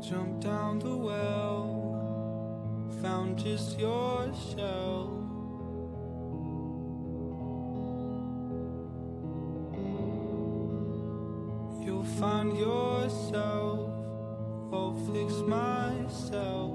Jumped down the well, found just your shell. You'll find yourself, I'll fix myself.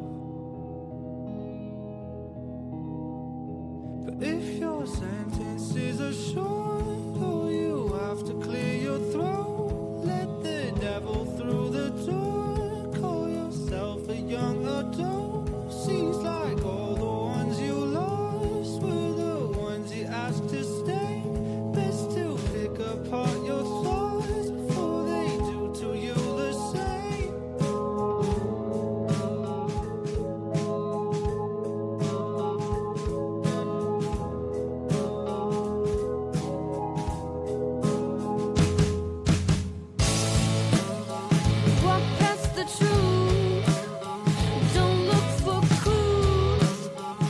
But if your sentences are short, or you have to clear your throat, let the devil through the door. Call yourself a young adult. Seems like all the ones you lost were the ones you asked to stay. Best to pick apart your thoughts before they do to you the same. Walk past the truth, don't look for clues.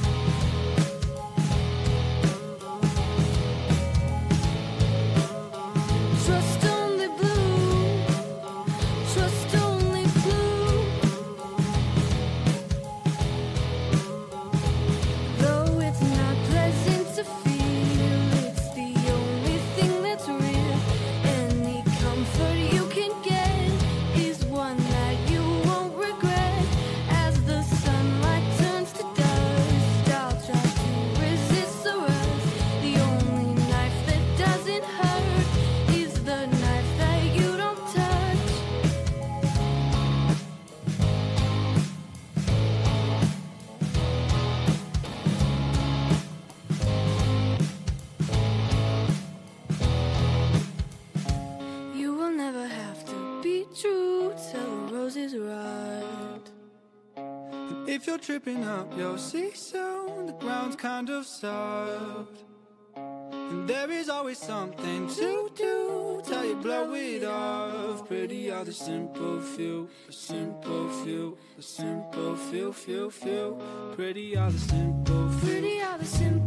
Trust only blue, trust only blue. Though it's not pleasant to feel, it's the only thing that's real. Any comfort you can get is one that you won't regret. As the sunlight turns to dust, I'll try to resist the rust. The only knife that doesn't hurt is the knife that you don't touch. You will never have to be true till the roses rot. And if you're tripping up, you'll see soon the ground's kind of soft. And there is always something to do till you blow it off. Pretty are the simple few, the simple few, the simple few, few, few. Pretty are the simple few. Pretty are the simple